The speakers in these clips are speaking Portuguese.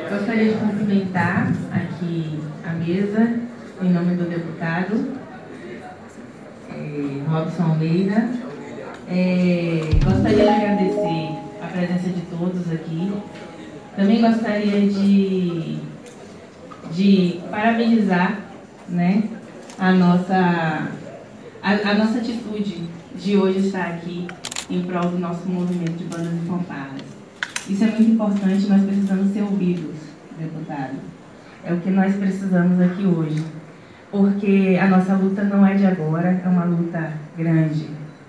Gostaria de cumprimentar aqui a mesa, em nome do deputado Robson Almeida. Gostaria de agradecer a presença de todos aqui. Também gostaria de parabenizar, né, a nossa atitude de hoje estar aqui em prol do nosso movimento de bandas e fanfarras. Isso é muito importante, nós precisamos ser ouvidos, deputado. É o que nós precisamos aqui hoje. Porque a nossa luta não é de agora, é uma luta grande.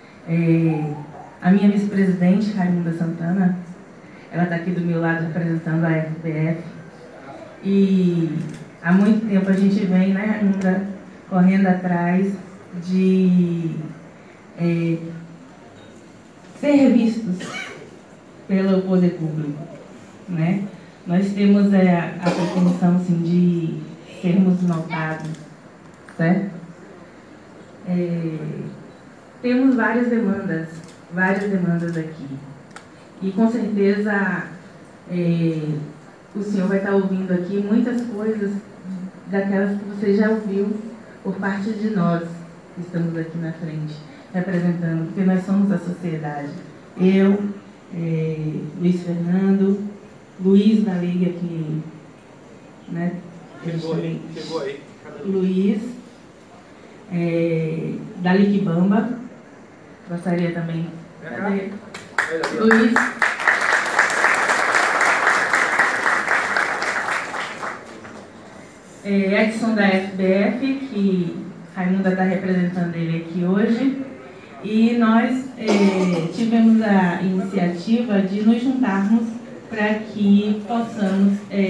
A minha vice-presidente, Raimunda Santana, ela está aqui do meu lado representando a FBF. E há muito tempo a gente vem, né, Raimunda, correndo atrás de ser vistos pelo poder público, né? Nós temos a pretensão, assim, de sermos notados, certo? Temos várias demandas aqui. E com certeza o senhor vai estar ouvindo aqui muitas coisas daquelas que você já ouviu por parte de nós que estamos aqui na frente, representando, porque nós somos a sociedade. Eu, Luiz Fernando, Luiz da Liga, que, né, chegou aí. Luiz, da Liquibamba, gostaria também. Luiz. Edson da FBF, que Raimunda está representando ele aqui hoje. E nós tivemos a iniciativa de nos juntarmos para que possamos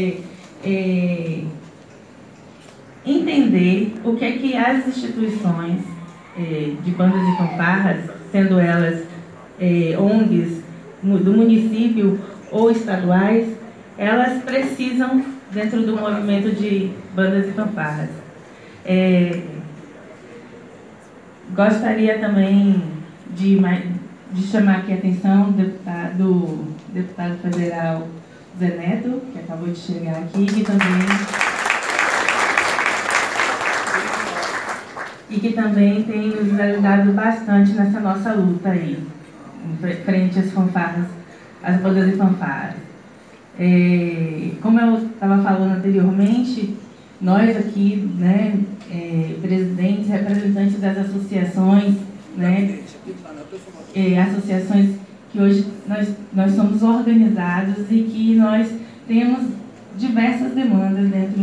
entender o que é que as instituições de bandas e fanfarras, sendo elas ONGs do município ou estaduais, elas precisam dentro do movimento de bandas e fanfarras. Gostaria também de chamar aqui a atenção do deputado federal Zé Neto, que acabou de chegar aqui, e que também tem nos ajudado bastante nessa nossa luta aí, frente às fanfarras, às bandas e fanfarras. Como eu estava falando anteriormente, nós aqui, né, presidentes, representantes das associações, né, associações que hoje nós somos organizados e que nós temos diversas demandas dentro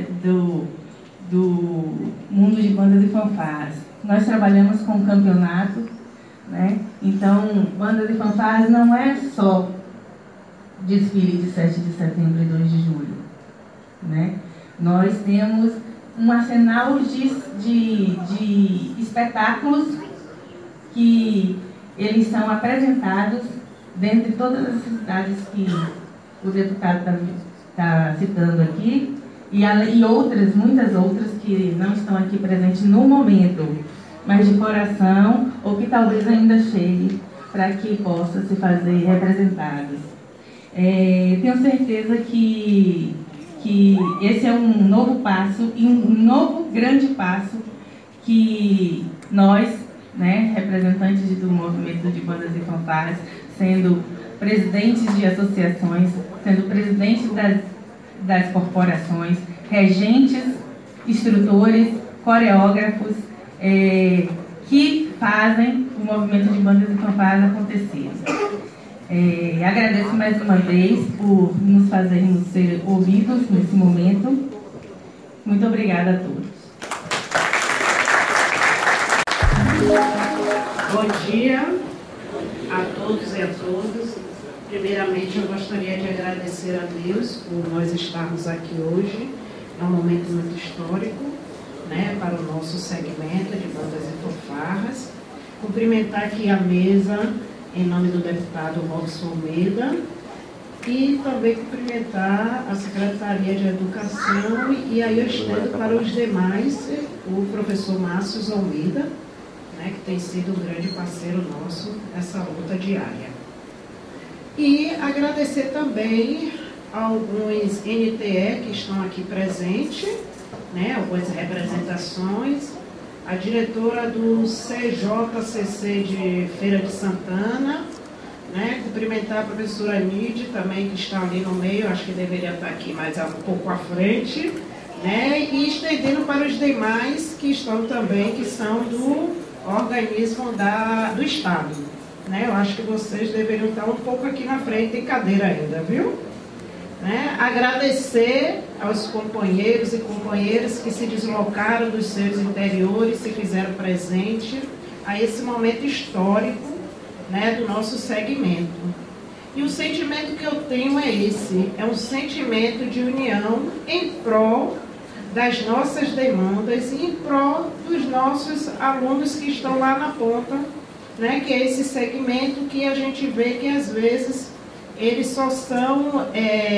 do mundo de bandas e fanfarras. Nós trabalhamos com campeonato, né? Então, bandas e fanfarras não é só desfile de 7 de setembro e 2 de julho, né? Nós temos um arsenal de espetáculos que eles são apresentados dentre todas as cidades que o deputado está citando aqui e outras, muitas outras que não estão aqui presentes no momento, mas de coração ou que talvez ainda chegue para que possa se fazer representados. Tenho certeza que esse é um novo passo e um novo grande passo que nós, né, representantes do movimento de bandas e fanfarras, sendo presidentes de associações, sendo presidentes das corporações, regentes, instrutores, coreógrafos, que fazem o movimento de bandas e fanfarras acontecer. Agradeço mais uma vez por nos fazermos ser ouvidos nesse momento. Muito obrigada a todos. Bom dia a todos e a todas. Primeiramente, eu gostaria de agradecer a Deus por nós estarmos aqui hoje. É um momento muito histórico, né, para o nosso segmento de bandas e fanfarras. Cumprimentar aqui a mesa em nome do deputado Robson Almeida e também cumprimentar a Secretaria de Educação e aí eu estendo para os demais o professor Márcio Almeida, né, que tem sido um grande parceiro nosso nessa luta diária. E agradecer também alguns NTE que estão aqui presentes, né, algumas representações, a diretora do CJCC de Feira de Santana, né, cumprimentar a professora Nide também, que está ali no meio, acho que deveria estar aqui mais um pouco à frente, né, e estendendo para os demais que estão também, que são do organismo do Estado. Né, eu acho que vocês deveriam estar um pouco aqui na frente, tem cadeira ainda, viu? Né, agradecer aos companheiros e companheiras que se deslocaram dos seus interiores, se fizeram presente a esse momento histórico, né, do nosso segmento. E o sentimento que eu tenho é esse, é um sentimento de união em prol das nossas demandas e em prol dos nossos alunos que estão lá na ponta, né, que é esse segmento que a gente vê que às vezes eles só são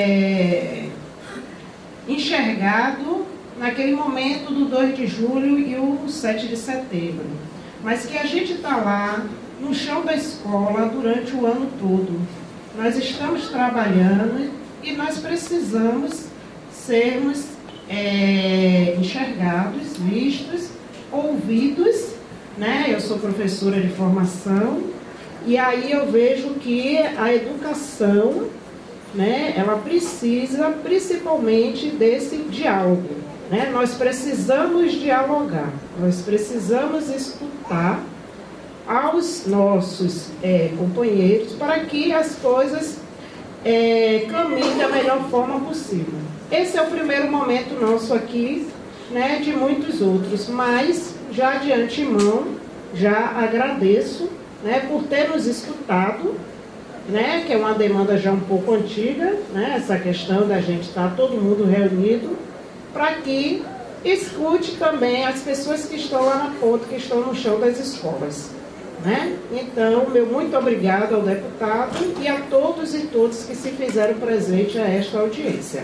enxergados naquele momento do 2 de julho e o 7 de setembro. Mas que a gente está lá no chão da escola durante o ano todo. Nós estamos trabalhando e nós precisamos sermos enxergados, vistos, ouvidos, né? Eu sou professora de formação e aí eu vejo que a educação, né, ela precisa principalmente desse diálogo, né? Nós precisamos dialogar, nós precisamos escutar aos nossos companheiros para que as coisas caminhem da melhor forma possível. Esse é o primeiro momento nosso aqui, né, de muitos outros, mas já de antemão, já agradeço, né, por ter nos escutado, né, que é uma demanda já um pouco antiga, né, essa questão da gente estar todo mundo reunido, para que escute também as pessoas que estão lá na ponta, que estão no chão das escolas. Né? Então, meu muito obrigado ao deputado e a todos e todas que se fizeram presente a esta audiência.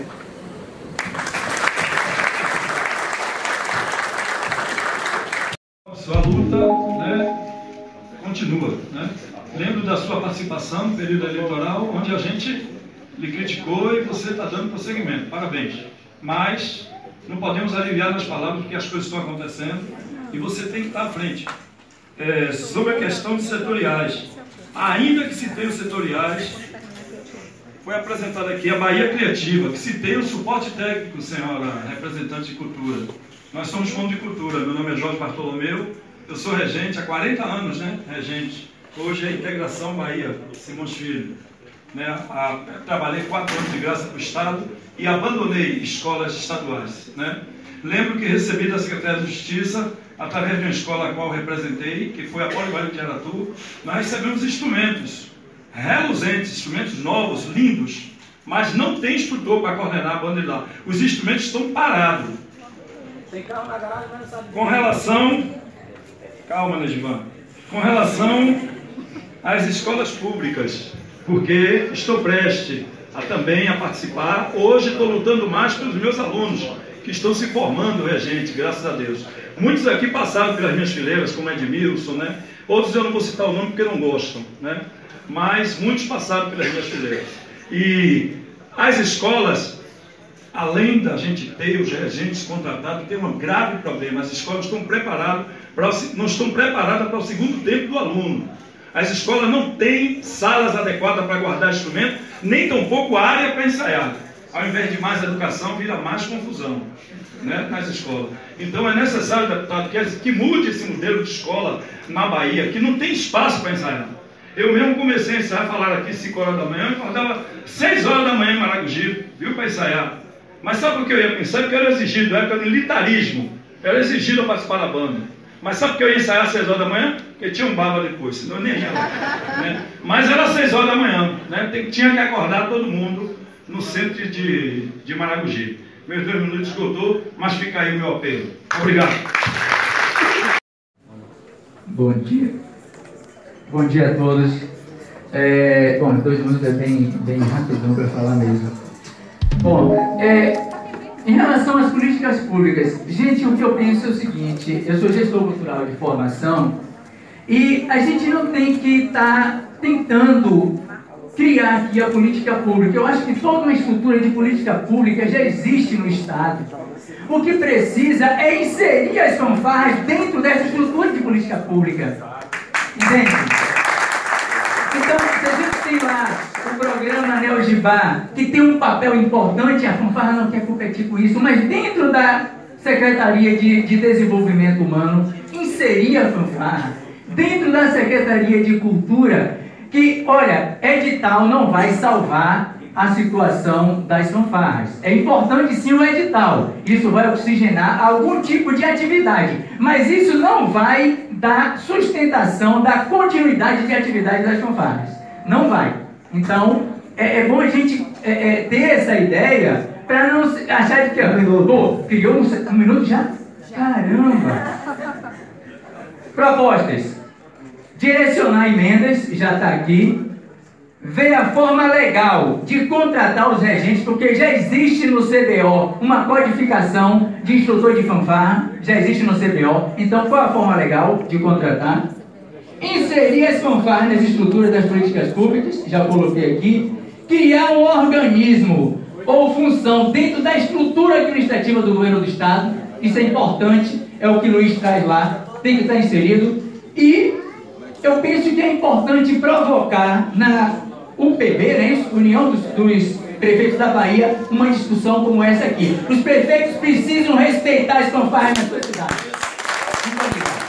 Sua luta, né, continua. Né? Lembro da sua participação no período eleitoral, onde a gente lhe criticou e você está dando prosseguimento. Parabéns. Mas não podemos aliviar nas palavras porque as coisas estão acontecendo e você tem que estar à frente. Sobre a questão de setoriais, ainda que se tenham setoriais, foi apresentada aqui a Bahia Criativa, que se tem o suporte técnico, senhora representante de cultura. Nós somos fundo de cultura, meu nome é Jorge Bartolomeu, eu sou regente há 40 anos, né, regente. Hoje é a Integração Bahia, Simões Filho. Né, trabalhei 4 anos de graça para o Estado e abandonei escolas estaduais. Né. Lembro que recebi da Secretaria de Justiça, através de uma escola a qual representei, que foi a Polivalente de Aratu, nós recebemos instrumentos reluzentes, instrumentos novos, lindos, mas não tem instrutor para coordenar a banda de lá. Os instrumentos estão parados. Tem carro na garagem, mas não sabe. Com relação... Calma, Negivan. Com relação às escolas públicas, porque estou prestes também a participar. Hoje estou lutando mais pelos meus alunos, que estão se formando, regente, graças a Deus. Muitos aqui passaram pelas minhas fileiras, como Edmilson, né? Outros eu não vou citar o nome porque não gostam, né? Mas muitos passaram pelas minhas fileiras. E as escolas, além da gente ter os regentes contratados, tem um grave problema. As escolas não estão preparadas para o segundo tempo do aluno. As escolas não têm salas adequadas para guardar instrumento, nem tampouco área para ensaiar. Ao invés de mais educação, vira mais confusão, né, nas escolas. Então é necessário, deputado, que mude esse modelo de escola na Bahia, que não tem espaço para ensaiar. Eu mesmo comecei a ensaiar, falaram aqui 5 horas da manhã, eu acordava 6 horas da manhã em Maragogi, viu, para ensaiar. Mas sabe o que eu ia pensar? Porque eu era exigido, na época do militarismo, eu era exigido a participar da banda. Mas sabe que eu ia ensaiar às 6 horas da manhã? Porque tinha um baba depois, senão eu nem ia lá. Né? Mas era às 6 horas da manhã, né? Tinha que acordar todo mundo no centro de Maragogi. Meus 2 minutos esgotou, mas fica aí o meu apelo. Obrigado. Bom dia. Bom dia a todos. Bom, 2 minutos é bem rapidão para falar mesmo. Bom, em relação às políticas públicas, gente, o que eu penso é o seguinte: eu sou gestor cultural de formação e a gente não tem que estar tentando criar aqui a política pública. Eu acho que toda uma estrutura de política pública já existe no Estado. O que precisa é inserir as fanfarras dentro dessa estrutura de política pública. Entende? Então, se a gente tem lá o programa Neogibá, que tem um papel importante, a fanfarra não quer competir com isso, mas dentro da Secretaria de Desenvolvimento Humano, inserir a fanfarra. Dentro da Secretaria de Cultura, que, olha, edital não vai salvar a situação das fanfarras. É importante sim o edital. Isso vai oxigenar algum tipo de atividade. Mas isso não vai dar sustentação, dar continuidade de atividade das fanfarras. Não vai. Então, é bom a gente ter essa ideia para não achar de que... Pô, criou um minuto já? Caramba! Propostas. Direcionar emendas, já está aqui. Ver a forma legal de contratar os regentes, porque já existe no CBO uma codificação de instrutor de fanfarra, já existe no CBO. Então, qual a forma legal de contratar? Inserir as fanfarras nas estruturas das políticas públicas, já coloquei aqui. Criar um organismo ou função dentro da estrutura administrativa do governo do Estado, isso é importante, é o que o Luiz traz lá, tem que estar inserido. E eu penso que é importante provocar na UPB, né, União dos Prefeitos da Bahia, uma discussão como essa aqui. Os prefeitos precisam respeitar as fanfarras na sua cidade. Muito obrigado.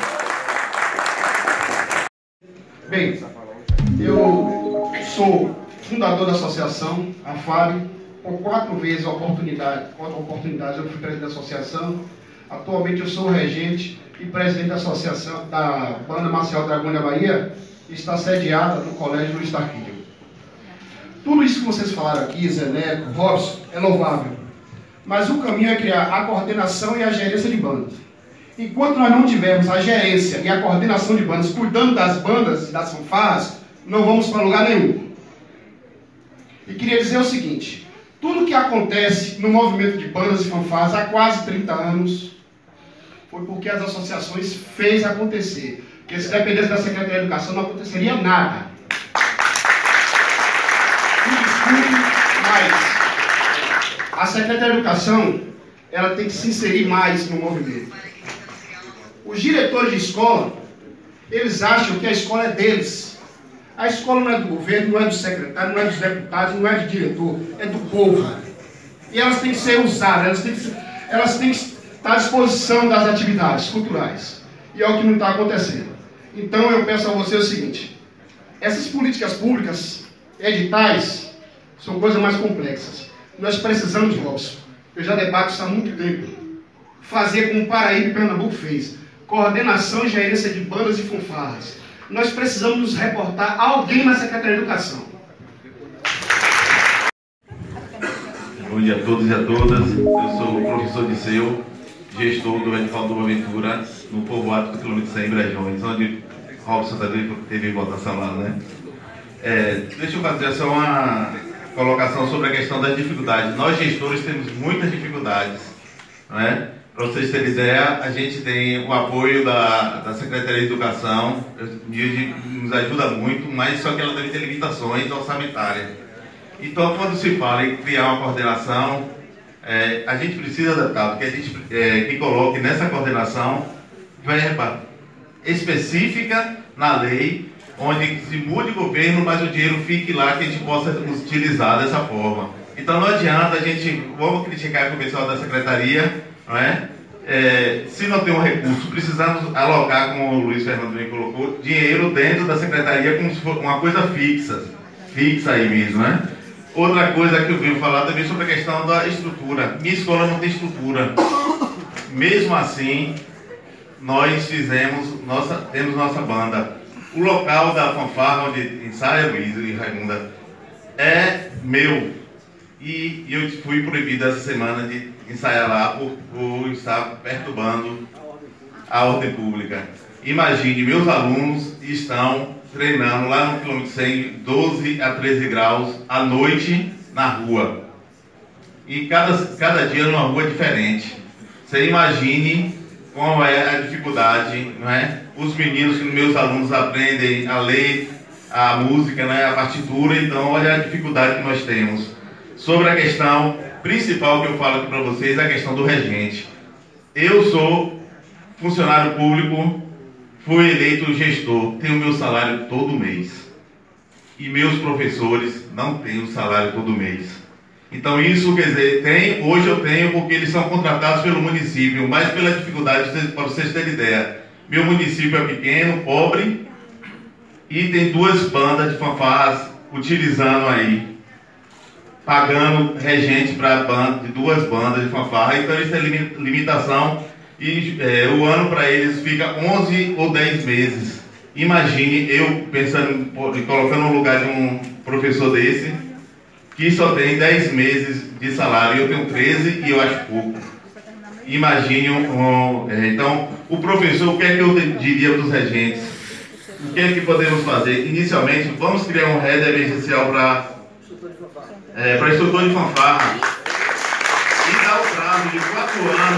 Bem, eu sou fundador da associação, a FAB, por 4 oportunidades eu fui presidente da associação. Atualmente eu sou regente e presidente da associação da Banda Marcial Dragões da Bahia, que está sediada no Colégio Luiz Tarquínio. Tudo isso que vocês falaram aqui, Zé Neto, Robson, é louvável. Mas o caminho é criar a coordenação e a gerência de bandas. Enquanto nós não tivermos a gerência e a coordenação de bandas, cuidando das bandas e das fanfarras, não vamos para lugar nenhum. E queria dizer o seguinte, tudo que acontece no movimento de bandas e fanfarras há quase 30 anos, foi porque as associações fez acontecer. Porque se dependesse da Secretaria de Educação, não aconteceria nada. Mas a Secretaria de Educação, ela tem que se inserir mais no movimento. Os diretores de escola, eles acham que a escola é deles. A escola não é do governo, não é do secretário, não é dos deputados, não é do diretor, é do povo. E elas têm que ser usadas, elas têm que estar à disposição das atividades culturais. E é o que não está acontecendo. Então eu peço a você o seguinte, essas políticas públicas, editais, são coisas mais complexas. Nós precisamos, Robson, eu já debato isso há muito tempo, fazer como o Paraíba e Pernambuco fez, coordenação e gerência de bandas e fanfarras. Nós precisamos nos reportar a alguém na Secretaria de Educação. Bom dia a todos e a todas. Eu sou o professor Disseu, gestor do Edival do Boaventura, no povoado do quilômetro 100 em Brejões, onde Robson também teve votação lá, né? Deixa eu fazer só uma colocação sobre a questão das dificuldades. Nós, gestores, temos muitas dificuldades, não é? Para vocês terem ideia, a gente tem o apoio da Secretaria de Educação, nos ajuda muito, mas só que ela deve ter limitações orçamentárias. Então, quando se fala em criar uma coordenação, a gente precisa adaptar, porque a gente que coloque nessa coordenação verba específica na lei, onde se mude o governo, mas o dinheiro fique lá, que a gente possa utilizar dessa forma. Então não adianta a gente, vamos criticar o pessoal da secretaria, não é? Se não tem um recurso, precisamos alocar, como o Luiz Fernando bem colocou, dinheiro dentro da secretaria como se fosse uma coisa fixa aí mesmo, né? Outra coisa que eu venho falar também sobre a questão da estrutura. Minha escola não tem estrutura. Mesmo assim, nós temos nossa banda. O local da fanfarra onde ensaia Luiz e Raimunda é meu. E eu fui proibido essa semana de ensaiar lá por estar perturbando a ordem pública. Imagine, meus alunos estão treinando lá no quilômetro 100, 12 a 13 graus à noite na rua. E cada dia numa rua diferente. Você imagine qual é a dificuldade, não é? Os meninos, meus alunos, aprendem a ler, a música, né, a partitura, então olha a dificuldade que nós temos. Sobre a questão principal que eu falo aqui para vocês, a questão do regente. Eu sou funcionário público, fui eleito gestor, tenho meu salário todo mês. E meus professores não têm o salário todo mês. Então isso, quer dizer, hoje eu tenho porque eles são contratados pelo município, mas pela dificuldade, para vocês terem ideia. Meu município é pequeno, pobre, e tem 2 bandas de fanfarras utilizando aí, pagando regente para de 2 bandas de fanfarra, então isso é limitação, e o ano para eles fica 11 ou 10 meses. Imagine eu pensando, colocando no lugar de um professor desse, que só tem 10 meses de salário, eu tenho 13 e eu acho pouco. Imagine, então, o professor, o que é que eu diria dos regentes? O que é que podemos fazer? Inicialmente, vamos criar um RED emergencial para instrutor de fanfarra e dar o prazo de 4 anos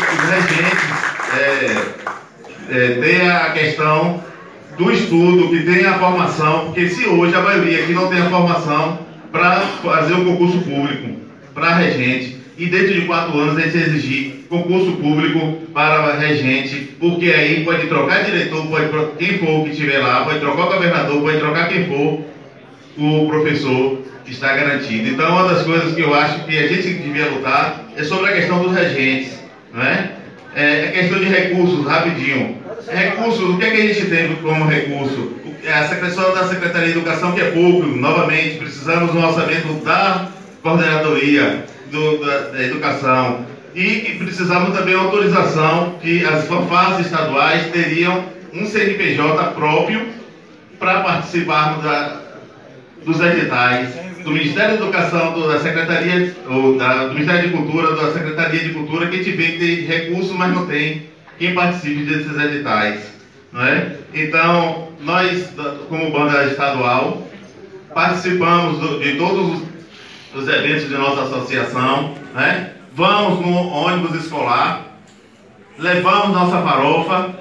para os regentes ter a questão do estudo, que tenha a formação, porque se hoje a maioria aqui não tem a formação para fazer o concurso público para regente, e dentro de 4 anos a gente exigir concurso público para regente, porque aí pode trocar diretor, quem for que estiver lá, pode trocar o governador, pode trocar quem for, o professor está garantido. Então, uma das coisas que eu acho que a gente devia lutar é sobre a questão dos regentes, não é? É questão de recursos, rapidinho. Recursos, o que é que a gente tem como recurso? A Secretaria de Educação, que é pouco, novamente, precisamos do orçamento da coordenadoria da educação, e que precisamos também de autorização que as fanfarras estaduais teriam um CNPJ próprio para participarmos dos editais do Ministério da Educação, da Secretaria, do Ministério de Cultura, da Secretaria de Cultura, que a gente vê que tem recursos, mas não tem quem participe desses editais, não é? Então, nós, como banda estadual, participamos de todos os eventos de nossa associação, né? Vamos no ônibus escolar, levamos nossa farofa,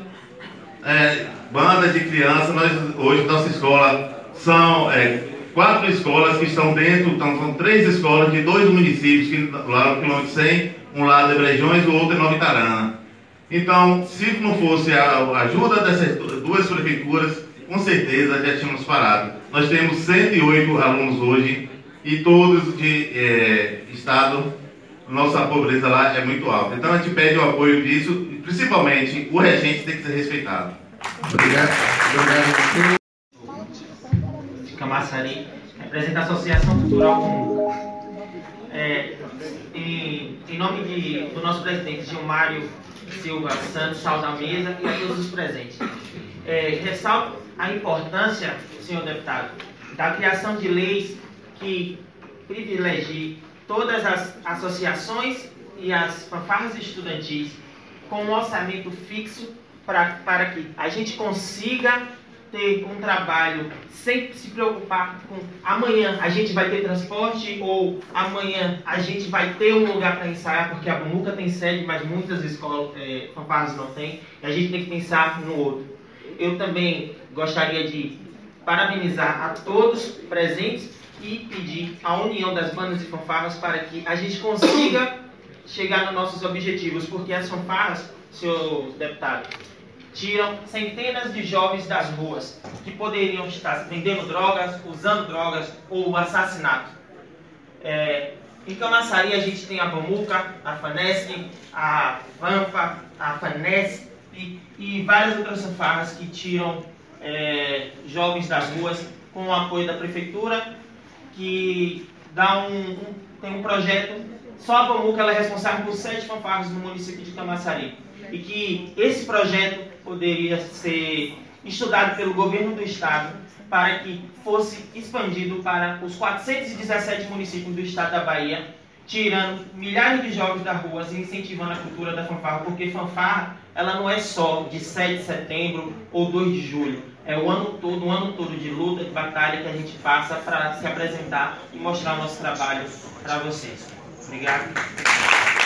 bandas de crianças. Hoje nossa escola são 4 escolas que estão dentro, então são 3 escolas de 2 municípios, lá no quilômetro 100, um lá de Brejões, o outro em Nova Itarana. Então, se não fosse a ajuda dessas 2 prefeituras, com certeza já tínhamos parado. Nós temos 108 alunos hoje, e todos de estado, nossa pobreza lá é muito alta. Então a gente pede o apoio disso, e principalmente o regente tem que ser respeitado. Obrigado. De Camaçari, representa a Associação Cultural Comum. Em nome do nosso presidente Gilmário Silva Santos, saúde à mesa e a todos os presentes. Ressalto a importância, senhor deputado, da criação de leis que privilegie todas as associações e as fanfarras estudantis com um orçamento fixo para que a gente consiga ter um trabalho sem se preocupar com amanhã a gente vai ter transporte ou amanhã a gente vai ter um lugar para ensaiar, porque a Bomuca tem sede, mas muitas escolas, fanfarras não tem, e a gente tem que pensar no outro. Eu também gostaria de parabenizar a todos presentes e pedir a união das bandas e fanfarras para que a gente consiga chegar nos nossos objetivos, porque as fanfarras, senhor deputado, tiram centenas de jovens das ruas que poderiam estar vendendo drogas, usando drogas ou assassinato. Em Camaçari a gente tem a Bomuca, a FANESC, a FANFA, a FANESC e várias outras fanfarras que tiram jovens das ruas com o apoio da prefeitura, que tem um projeto. Só a Bomuca ela é responsável por 7 fanfarras no município de Camaçari, e que esse projeto poderia ser estudado pelo governo do estado para que fosse expandido para os 417 municípios do estado da Bahia, tirando milhares de jovens das ruas e incentivando a cultura da fanfarra, porque fanfarra ela não é só de 7 de setembro ou 2 de julho, é o ano todo, um ano todo de luta, de batalha que a gente passa para se apresentar e mostrar o nosso trabalho para vocês. Obrigado.